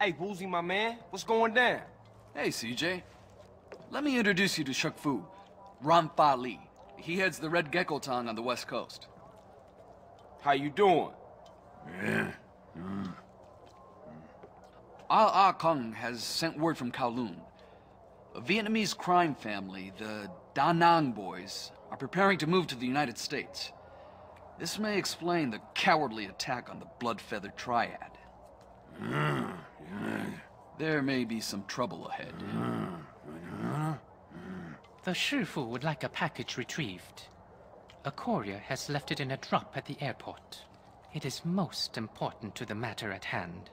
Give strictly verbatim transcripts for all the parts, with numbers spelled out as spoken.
Hey, Woozy, my man, what's going down? Hey, C J. Let me introduce you to Shuk Fu, Ramfa Li. He heads the Red Gecko Town on the west coast. How you doing? Yeah. Mm. Ah Ah Kung has sent word from Kowloon. A Vietnamese crime family, the Da Nang boys, are preparing to move to the United States. This may explain the cowardly attack on the Blood-Feather Triad. Mm. There may be some trouble ahead. The Shifu would like a package retrieved. A courier has left it in a drop at the airport. It is most important to the matter at hand.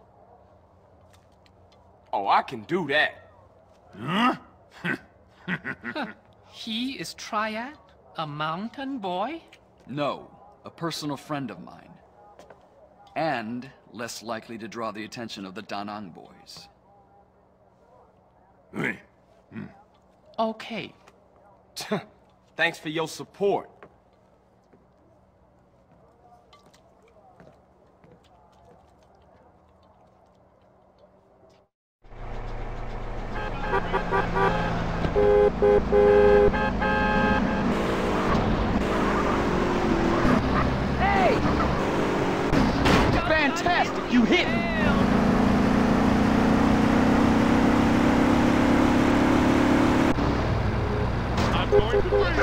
Oh, I can do that. Huh? He is Triad? A mountain boy? No, a personal friend of mine. And less likely to draw the attention of the Da Nang boys. Okay. Thanks for your support. Hey! Fantastic! You hit me! I'm going to win!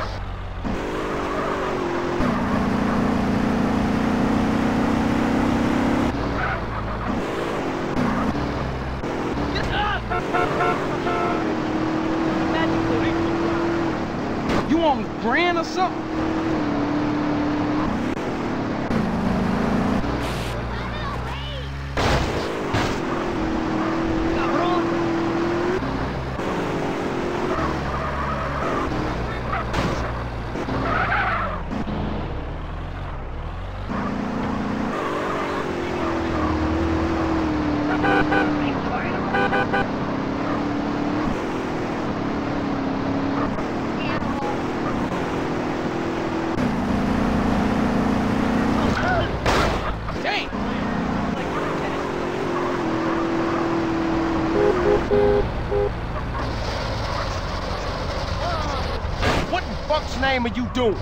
You on Grand or something? What in fuck's name are you doing?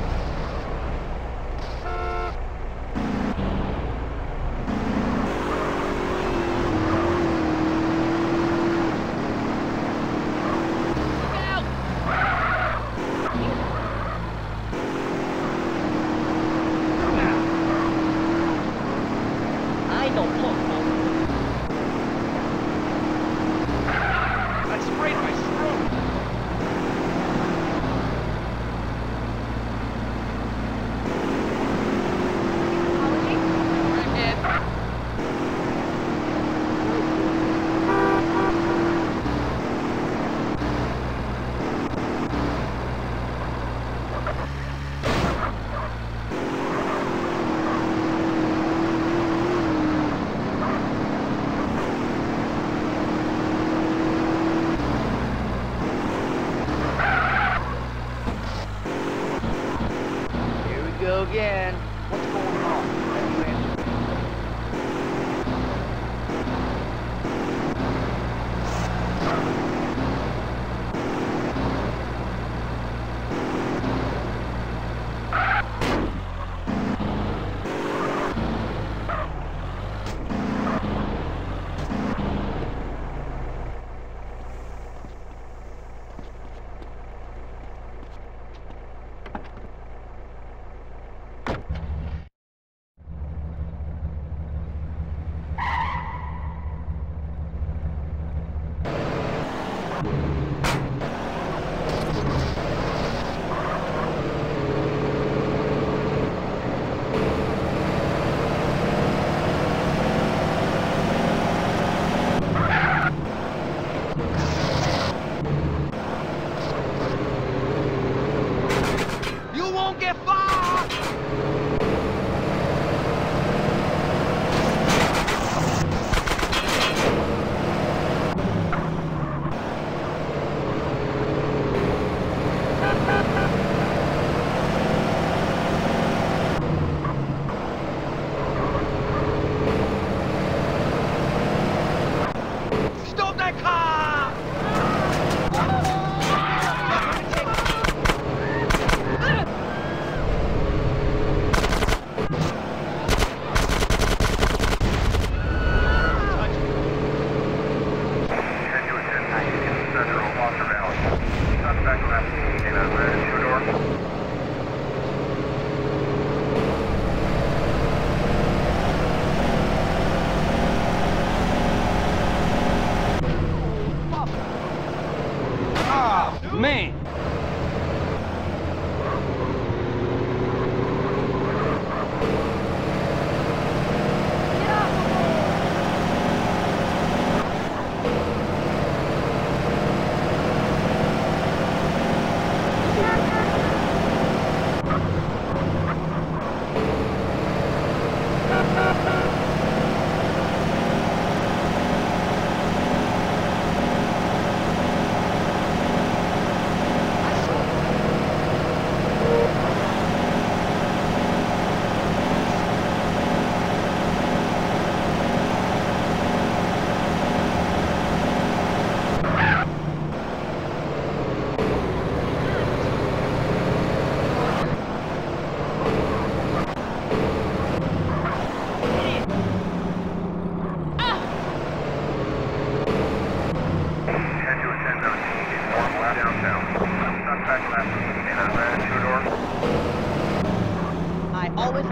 Again. What's going on? Have you answered me?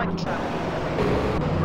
Travel.